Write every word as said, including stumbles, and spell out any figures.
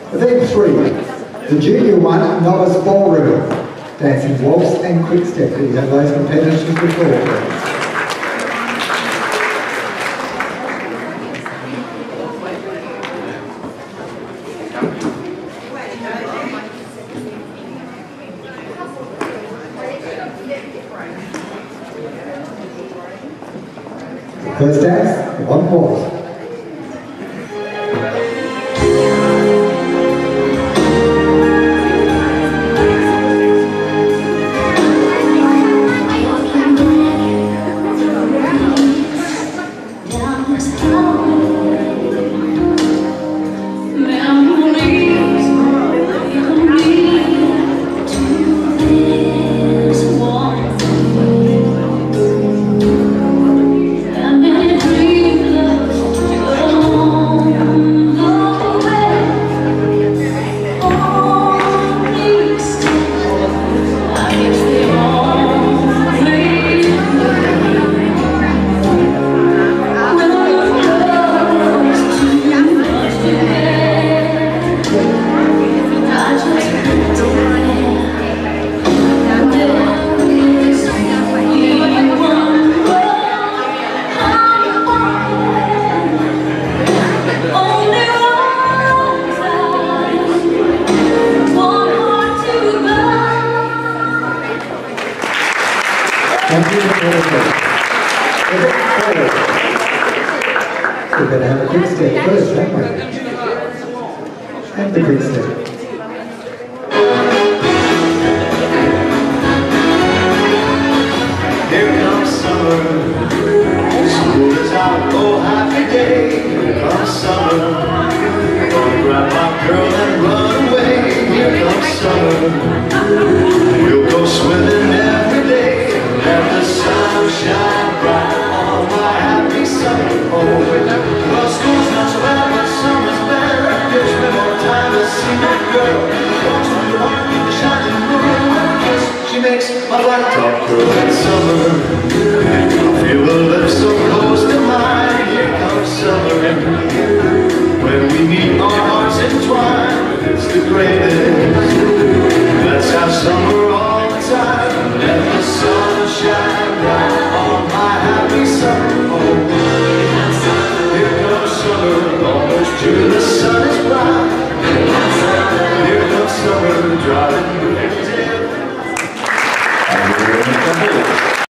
Event three, the Junior one, novice ballroom, dancing waltz and quick step. Please have those competitors before, please. First dance, one pause. We're going to have a quick step first, haven't we? And the quick step. Here comes summer, school is out, oh happy day. Here comes summer, gonna grab my girl and run away. Here comes summer, we'll go swimming every day. Let the sun shine bright on my happy summer home. Well, school's not so bad, but summer's better. Gives me more time to see my girl. Walks through the park with the shining moon. She makes my blacktop curl in summer. I feel the lips so close to mine. Here comes summer. When we meet, our hearts entwine. It's the greatest